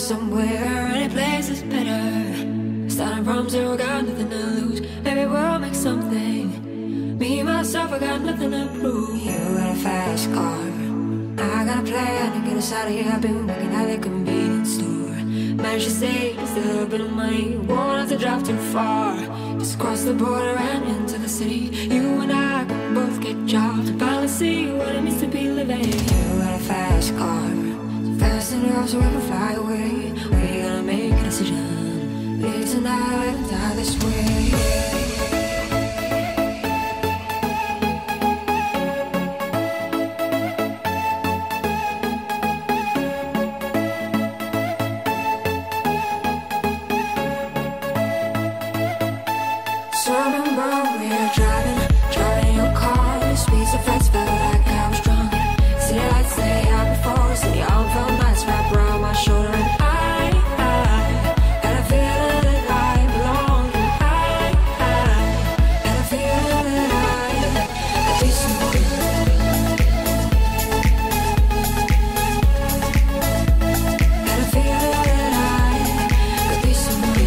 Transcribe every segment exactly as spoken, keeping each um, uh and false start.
somewhere, any place is better. Starting from zero, got nothing to lose. Maybe we'll make something. Me, myself, I got nothing to prove. You got a fast car, I got a plan to get us out of here. I've been working at the convenience store. Managed to save just a little bit of money. Won't have to drive too far. Just cross the border and into the city. You and I can both get jobs and finally see what it means to be living. You got a fast car, so fast enough so we can fly away. We gotta make a decision. Live tonight or die this way. So I remember we were driving, driving in your car. The speed so fast, felt like I was drunk. City lights lay out before us, and the arm felt nice wrapped around my shoulder. And I, I had a feeling that I belonged. And I, I had a feeling that I could be someone. Had a feeling that I could be someone.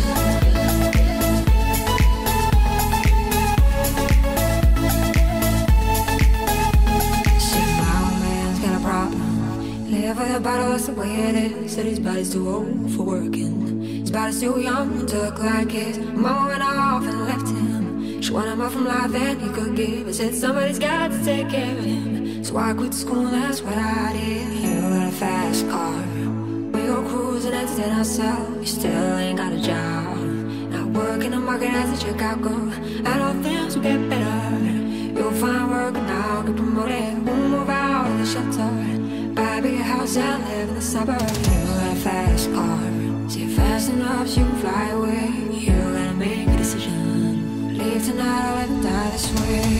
Live with a bottle, that's the way it is. Said his body's too old for working. His body's too young to look like his. Mama went off and left him. She wanted more from life than he could give. I said somebody's got to take care of him. So I quit school, that's what I did. You got a fast car, we go cruising, entertain ourselves. You still ain't got a job, not working the market as a checkout girl. And all things will get better. You'll find work and I'll get promoted. We'll move out of the shelter, buy a bigger house and live in the suburbs. You got a fast car, see it fast enough so you can fly away. You gotta make a decision. Leave tonight or let them die this way.